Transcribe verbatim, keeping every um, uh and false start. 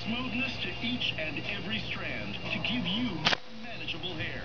smoothness to each and every strand to give you more manageable hair.